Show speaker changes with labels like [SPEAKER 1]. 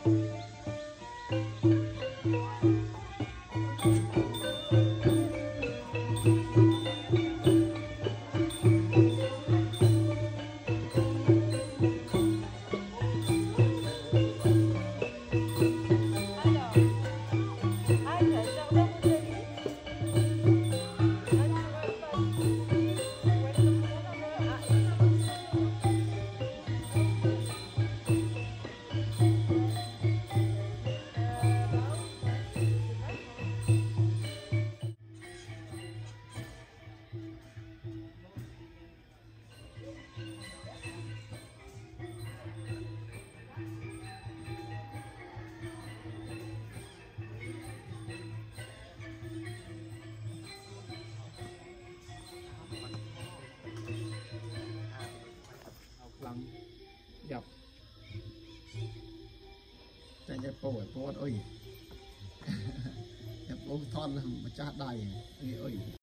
[SPEAKER 1] dọc chạy cái bồi bồi ơi nhập bố thon mà cha đầy ơi